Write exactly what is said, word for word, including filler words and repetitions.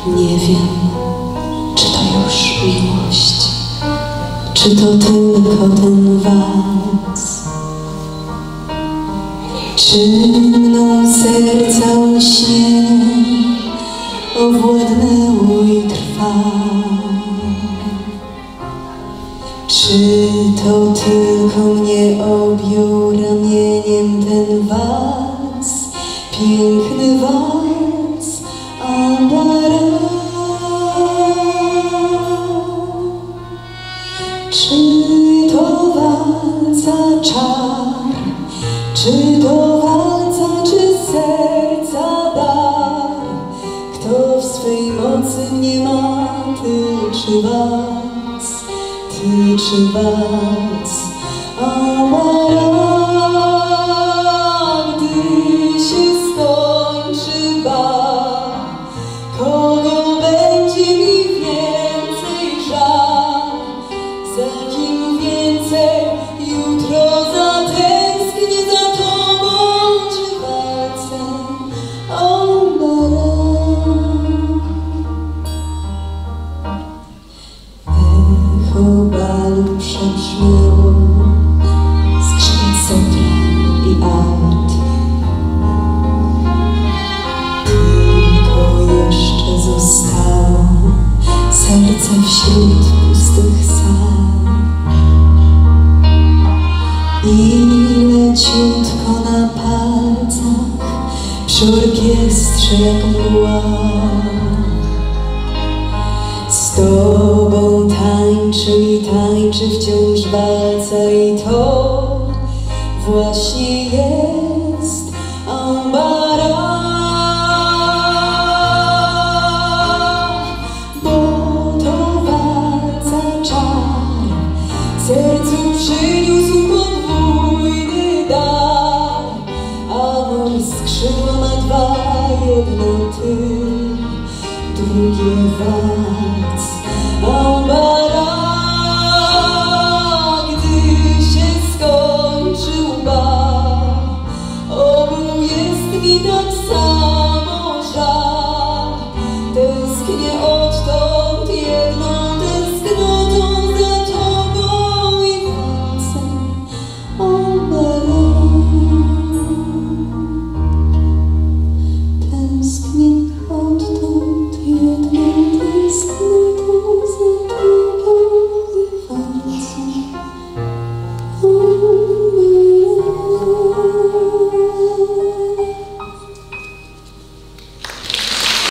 Nie wiem, czy to już miłość, czy to tylko ten wals. Czy mną serca śnie owładnęło i trwa? Czy to tylko mnie objął ramieniem ten wals, piękny wals Ambara? Czy to walca czar, czy to walca, czy serca dar? Kto w swej mocy nie ma, ty czy wals, ty czy wals Ambara? Gdy się skończy bal, kogo będzie mi więcej żal? Za kim więcej jutro zatęsknię, za tobą czy walcem Ambara? Echo balu przebrzmiało, skrzypiec sopran i alt. Tylko jeszcze zostało serce wśród pustych sal. I leciutko na palcach przy orkiestrze jak mgła. Z tobą tańczy i tańczy wciąż walca, i to właśnie jest Ambara. Bo to walca czar, sercu przyniósł podwójny dar. Amor skrzydła ma dwa, jedno ty, drugie wal.